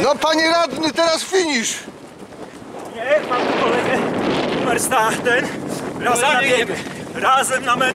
No panie radny, teraz finisz. Nie, mam kolegę numer ten. Razem na metę. Razem na metę.